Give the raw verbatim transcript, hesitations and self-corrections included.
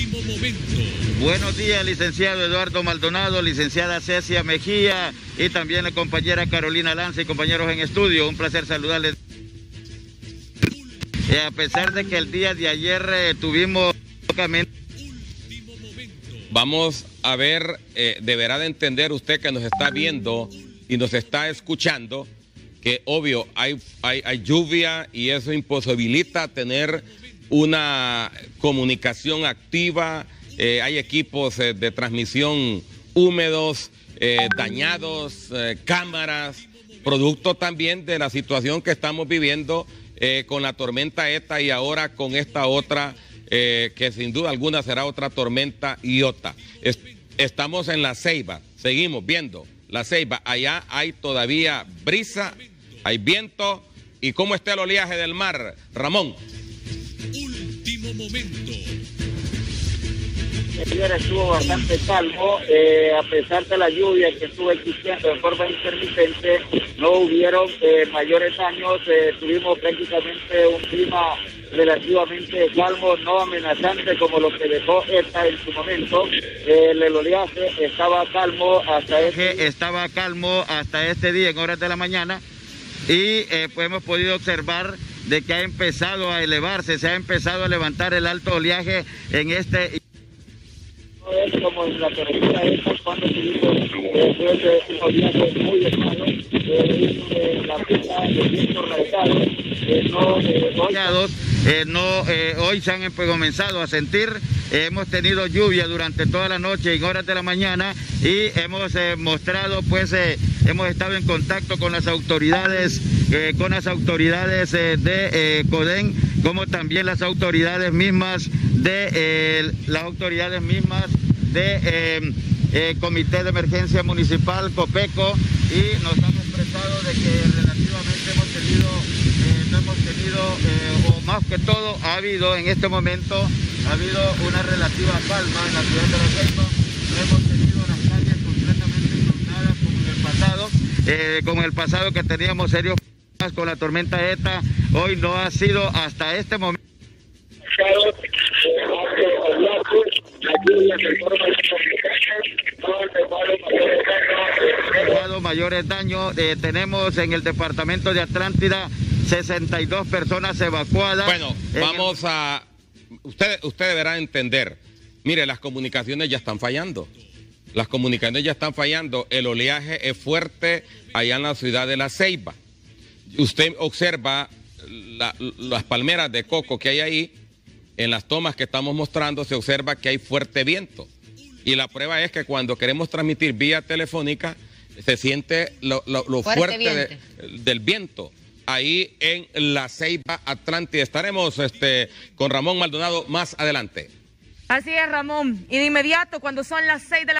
Último momento. Buenos días, licenciado Eduardo Maldonado, licenciada Cecia Mejía y también la compañera Carolina Lanza y compañeros en estudio. Un placer saludarles. Eh, a pesar de que el día de ayer eh, tuvimos... Vamos a ver, eh, deberá de entender usted que nos está viendo y nos está escuchando, que obvio hay, hay, hay lluvia y eso imposibilita tener una comunicación activa. Eh, hay equipos eh, de transmisión húmedos, eh, dañados, eh, cámaras, producto también de la situación que estamos viviendo eh, con la tormenta ETA y ahora con esta otra, eh, que sin duda alguna será otra tormenta Iota. Es, estamos en La Ceiba, seguimos viendo La Ceiba, allá hay todavía brisa, hay viento. ¿Y cómo está el oleaje del mar, Ramón? Último momento. Ayer estuvo bastante calmo, eh, a pesar de la lluvia que estuvo existiendo de forma intermitente, no hubieron eh, mayores daños, eh, tuvimos prácticamente un clima relativamente calmo, no amenazante como lo que dejó ETA en su momento. Eh, el oleaje estaba calmo hasta este... estaba calmo hasta este día en horas de la mañana y eh, pues hemos podido observar de que ha empezado a elevarse, se ha empezado a levantar el alto oleaje en este... Es como en la tormenta esta cuando tuvimos eh, un oleaje muy elevado, eh, la pista de viento radicado, eh, no, eh, hoy... Eh, no, eh, hoy se han pues, comenzado a sentir, eh, hemos tenido lluvia durante toda la noche y en horas de la mañana y hemos eh, mostrado, pues eh, hemos estado en contacto con las autoridades, eh, con las autoridades eh, de eh, CODEN, como también las autoridades mismas de eh, las autoridades mismas de eh, eh, Comité de Emergencia Municipal, COPECO, y nos han expresado de que relativamente hemos tenido, eh, no hemos tenido, eh, o más que todo, ha habido en este momento, ha habido una relativa calma en la ciudad de La Ceiba. No hemos tenido las calles completamente inundadas como en el pasado, eh, como en el pasado que teníamos serios problemas con la tormenta ETA. Hoy no ha sido hasta este momento. Mayores daños, eh, tenemos en el departamento de Atlántida sesenta y dos personas evacuadas. Bueno, vamos el... a... Usted, usted deberá entender, mire, las comunicaciones ya están fallando. Las comunicaciones ya están fallando, el oleaje es fuerte allá en la ciudad de La Ceiba. Usted observa la, las palmeras de coco que hay ahí, en las tomas que estamos mostrando se observa que hay fuerte viento. Y la prueba es que cuando queremos transmitir vía telefónica, se siente lo, lo, lo fuerte, fuerte de, del viento. Ahí en La Ceiba, Atlántida. Estaremos este, con Ramón Maldonado más adelante. Así es, Ramón. Y de inmediato, cuando son las seis de la